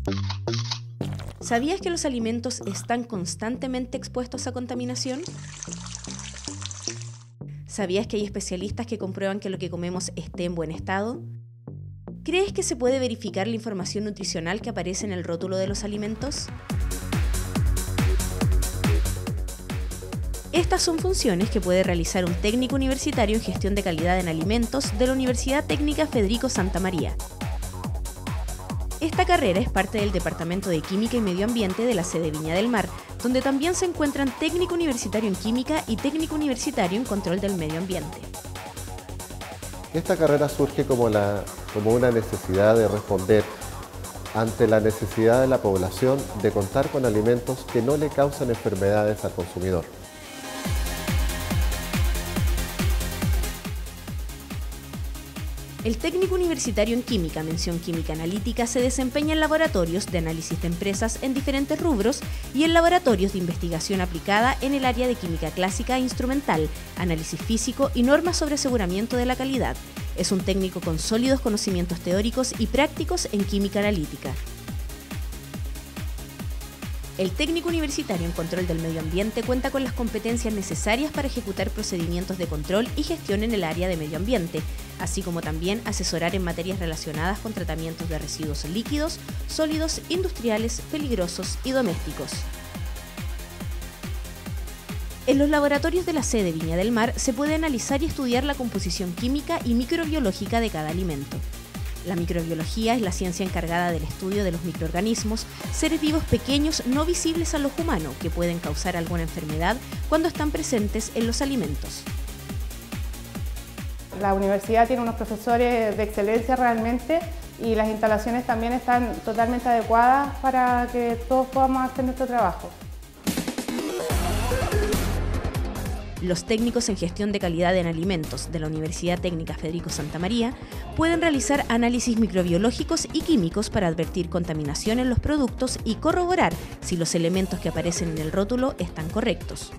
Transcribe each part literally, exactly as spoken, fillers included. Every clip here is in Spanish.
¿Sabías que los alimentos están constantemente expuestos a contaminación? ¿Sabías que hay especialistas que comprueban que lo que comemos esté en buen estado? ¿Crees que se puede verificar la información nutricional que aparece en el rótulo de los alimentos? Estas son funciones que puede realizar un técnico universitario en gestión de calidad en alimentos de la Universidad Técnica Federico Santa María. Esta carrera es parte del Departamento de Química y Medio Ambiente de la sede Viña del Mar, donde también se encuentran técnico universitario en química y técnico universitario en control del medio ambiente. Esta carrera surge como, la, como una necesidad de responder ante la necesidad de la población de contar con alimentos que no le causan enfermedades al consumidor. El técnico universitario en química, mención química analítica, se desempeña en laboratorios de análisis de empresas en diferentes rubros y en laboratorios de investigación aplicada en el área de química clásica e instrumental, análisis físico y normas sobre aseguramiento de la calidad. Es un técnico con sólidos conocimientos teóricos y prácticos en química analítica. El técnico universitario en control del medio ambiente cuenta con las competencias necesarias para ejecutar procedimientos de control y gestión en el área de medio ambiente, así como también asesorar en materias relacionadas con tratamientos de residuos líquidos, sólidos, industriales, peligrosos y domésticos. En los laboratorios de la sede Viña del Mar se puede analizar y estudiar la composición química y microbiológica de cada alimento. La microbiología es la ciencia encargada del estudio de los microorganismos, seres vivos pequeños no visibles al ojo humano que pueden causar alguna enfermedad cuando están presentes en los alimentos. La universidad tiene unos profesores de excelencia realmente y las instalaciones también están totalmente adecuadas para que todos podamos hacer nuestro trabajo. Los técnicos en gestión de calidad en alimentos de la Universidad Técnica Federico Santa María pueden realizar análisis microbiológicos y químicos para advertir contaminación en los productos y corroborar si los elementos que aparecen en el rótulo están correctos.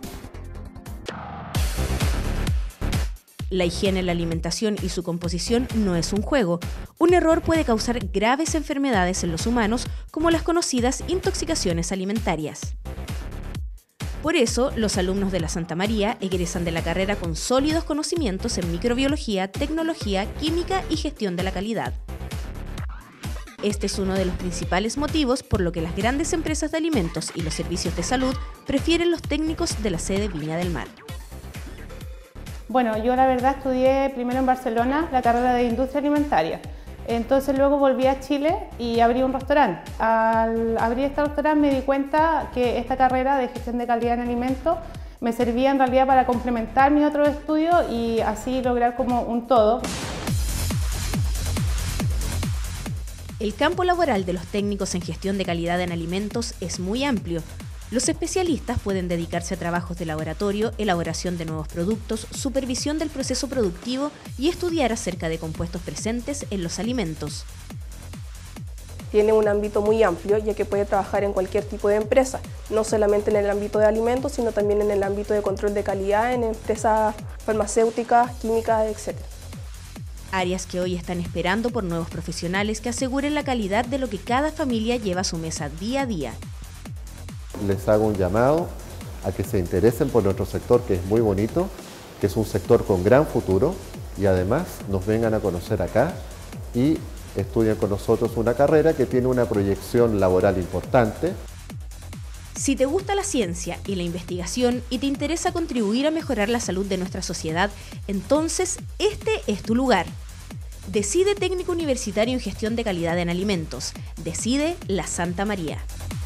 La higiene en la alimentación y su composición no es un juego. Un error puede causar graves enfermedades en los humanos, como las conocidas intoxicaciones alimentarias. Por eso, los alumnos de la Santa María egresan de la carrera con sólidos conocimientos en microbiología, tecnología, química y gestión de la calidad. Este es uno de los principales motivos por lo que las grandes empresas de alimentos y los servicios de salud prefieren los técnicos de la sede Viña del Mar. Bueno, yo la verdad estudié primero en Barcelona la carrera de industria alimentaria. Entonces luego volví a Chile y abrí un restaurante. Al abrir este restaurante me di cuenta que esta carrera de gestión de calidad en alimentos me servía en realidad para complementar mis otros estudios y así lograr como un todo. El campo laboral de los técnicos en gestión de calidad en alimentos es muy amplio. Los especialistas pueden dedicarse a trabajos de laboratorio, elaboración de nuevos productos, supervisión del proceso productivo y estudiar acerca de compuestos presentes en los alimentos. Tiene un ámbito muy amplio, ya que puede trabajar en cualquier tipo de empresa, no solamente en el ámbito de alimentos, sino también en el ámbito de control de calidad en empresas farmacéuticas, químicas, etcétera. Áreas que hoy están esperando por nuevos profesionales que aseguren la calidad de lo que cada familia lleva a su mesa día a día. Les hago un llamado a que se interesen por nuestro sector, que es muy bonito, que es un sector con gran futuro, y además nos vengan a conocer acá y estudien con nosotros una carrera que tiene una proyección laboral importante. Si te gusta la ciencia y la investigación y te interesa contribuir a mejorar la salud de nuestra sociedad, entonces este es tu lugar. Decide técnico universitario en gestión de calidad en alimentos. Decide la Santa María.